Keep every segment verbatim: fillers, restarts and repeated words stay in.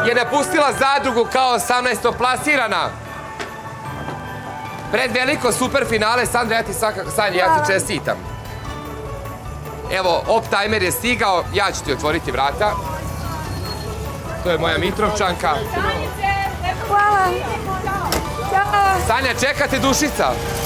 je napustila zadrugu kao osamnaesto plasirana. Pred veliko super finale, Sandra, ja ti svakako, Sanja, ja ti čestitam. Evo, op timer je stigao, ja ću ti otvoriti vrata. To je moja Mitrovčanka. Hvala. Ćao. Sanja, čekate Dušica.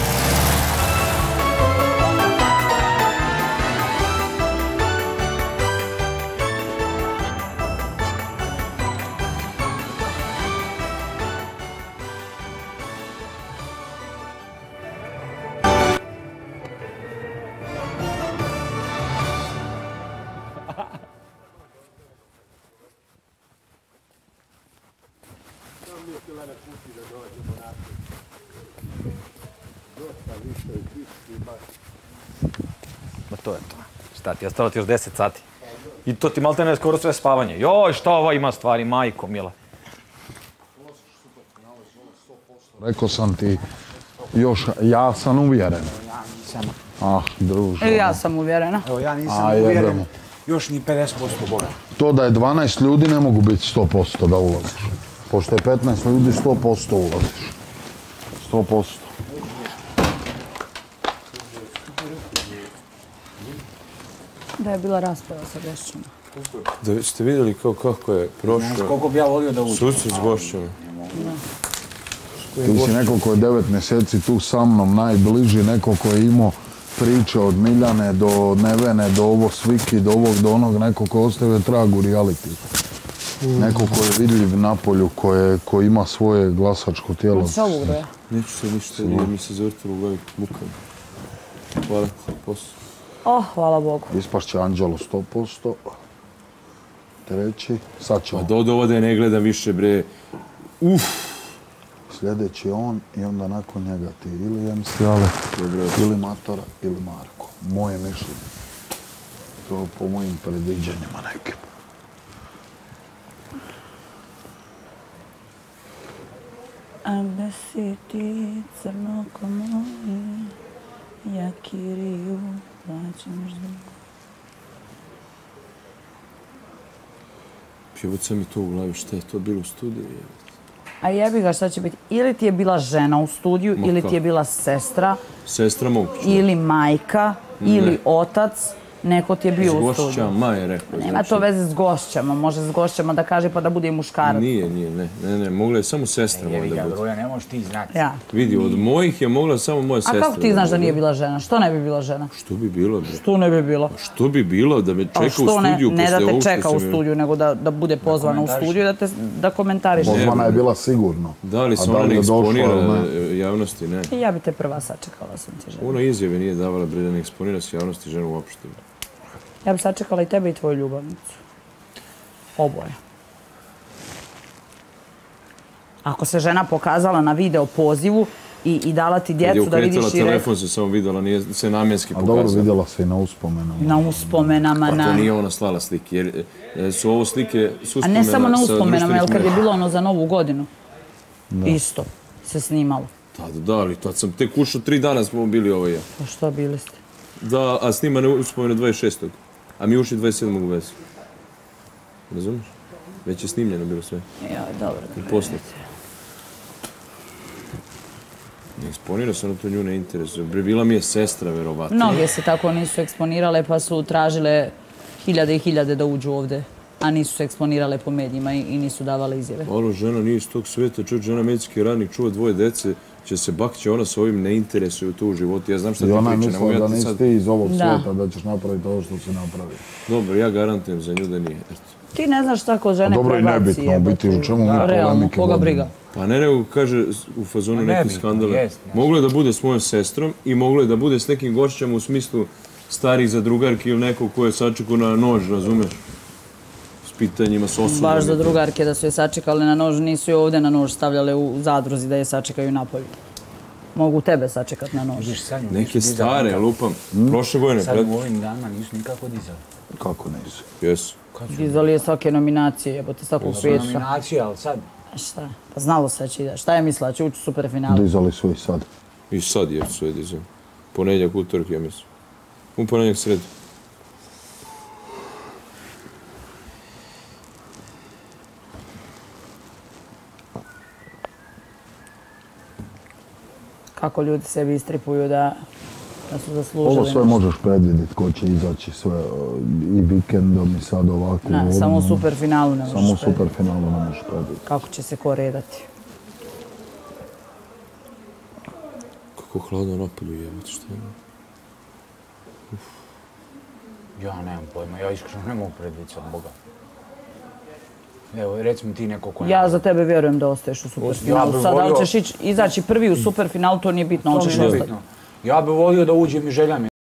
Ma to je to. Šta ti, ostalo ti još deset sati. I to ti malte ne skoro sve spavanje. Joj, šta ova ima stvari, majko mila. Rekao sam ti, još, ja sam uvjeren. Ah, druže. I ja sam uvjerena. Evo, ja nisam uvjeren. Još ni pedeset posto boga. To da je dvanaest ljudi ne mogu biti sto posto da ulaziš. Pošto je petnaest ljudi, sto posto ulaziš. sto posto. Da je bila rasprava sa gošćama. Da ste vidjeli kako je prošlo. Koliko bi ja volio da uđem. Susret s gošćama. Ti si neko ko je devet mjeseci tu sa mnom, najbliži, neko ko je imao priče od Miljane do Nevene, do ovo Sviki, do ovog, do onog, neko ko ostavio trag u reality. Neko ko je vidljiv na polju, ko ima svoje glasačko tijelo. Od ovog da je? Neću se ništa, nije mi se zavrtilo u glavi mukama. Hvala ti, posao. Oh, hvala Bogu. Ispašće Anđelo sto posto. Treći, sad će Pa on. do ovo da je ne gledam više, bre. Uf! Sljedeći on i onda nakon njega ti ili em ce Ale, ili Matora, ili Marko. Moje mišljenje. To po mojim predviđanjima nekim. A gde si ti, crno ko moje, ja Kiriju plaćam ždu. Pjevaca mi to u glavi, šta je to bilo u studiju? A jebi ga, šta će biti? Ili ti je bila žena u studiju, ili ti je bila sestra, Sestra moguće. ili majka, ili otac, neko ti je bio u studiju. S gošćama je rekao. Nema to veze s gošćama, može s gošćama da kaže pa da bude i muškarac. Nije, nije, ne, ne, ne, mogla je samo sestra Jevi možda ga, biti. Broja, ne možeš ti znati. Ja. Vidi, od mojih je mogla samo moja A sestra. kako ti znaš da nije bila žena? Što ne bi bila žena? Što bi bilo, bre? Što ne bi bilo? Što bi bilo da me čeka u što ne, studiju ne da posle te ovog što čeka u si mi- studiju, nego da, da bude pozvana u studiju da, te, da komentariš. Pozvana je bila sigurno. Da li A se da ona li ne je došla eksponira ili ne? javnosti, ne. I ja bi te prva sačekala, sam ti žena. Ona izjave nije davala, bre, da ne eksponira se javnosti ženu uopšte. Ja bi sačekala i tebe i tvoju ljubavnicu. Oboje. Ako se žena pokazala na video pozivu i, i dala ti Kad je djecu da vidiš okretala i rekla telefon se samo videla, nije se namjenski A dobro, pokazala. vidjela se i na uspomenama. na uspomenama, Pa na... to nije ona slala slike, jer e, su ovo slike s A uspomena ne samo na sa uspomenama, društvenih jer kad je mreža. bilo ono za Novu godinu, isto se snimalo. Da, da, ali tad sam tek ušao, tri dana smo bili ovo i ja. Pa što bili ste? Da, a snimane uspomene dvadeset šestog A mi ušli dvadeset sedmog u vezu. Razumiješ? Već je snimljeno bilo sve. Ja, dobro. I poslije. Ne eksponira se, ono to nju ne interesuje. Bre, bila mi je sestra, verovatno. Mnoge se tako nisu eksponirale pa su tražile hiljade i hiljade da uđu ovde, a nisu se eksponirale po medijima i, i nisu davale izjave. Ono, žena nije iz tog sveta, čuč, žena medicinski radnik, čuva dvoje dece, će se bakće, ona se ovim ne interesuje u to u životu. Ja znam šta I ti ona je priča, ne mogu mislila ja da ti nisi sad... ti iz ovog Da. svijeta, da ćeš napraviti ovo što si napravio. Dobro, ja garantujem za nju da nije. Eto. Ti ne znaš šta kod žene Dobro i prebaci. nebitno, u jebote. biti, u čemu mi Realno, polemike koga vodimo? briga. Pa ne, nego kaže u fazonu Pa neki nebitno, skandal. jest, ne. Moglo je da bude s mojom sestrom i moglo je da bude s nekim gošćama u smislu starih zadrugarki ili nekog ko je sačekao na nož, razumeš? S pitanjima, s osudama. Baš za drugarke da su je sačekale na nož, nisu je ovde na nož stavljale u zadruzi da je sačekaju napolju. Mogu tebe sačekat na nož. Vidiš, Sanju, Neke nisu dizali stare, nikako. lupam. Prošle godine, Sad pred... u ovim danima nisu nikako dizali. Kako nisu? Jesu. Dizali je svake nominacije, jebote, svakog Su petka. nominacije, ali sad... A šta? Pa znalo se da će ide. Šta je mislila, će ući u superfinale? Dizali su i sad. I sad je sve dizam. Ponedjeljak, utorak, ja mislim. U ponedjeljak, sredu. kako ljudi sebi istripuju da, da su zaslužili. Ovo sve nešto. možeš predvidjeti ko će izaći sve i vikendom i sad ovako. Ne, samo u superfinalu ne možeš Samo u predvidjeti. superfinalu ne možeš predvidjeti. Kako će se ko redati. Kako hladno napolju jebate, šta je? Ja nemam pojma, ja iskreno ne mogu predvidjeti od Boga. Evo, recimo ti neko ko... Ja za tebe vjerujem da ostaješ u superfinalu. Ja bi Sad, da li volio- ćeš ići, izaći prvi u superfinalu, to nije bitno, ali To ćeš nije ostati. bitno. Ja bih volio da uđem i želja mi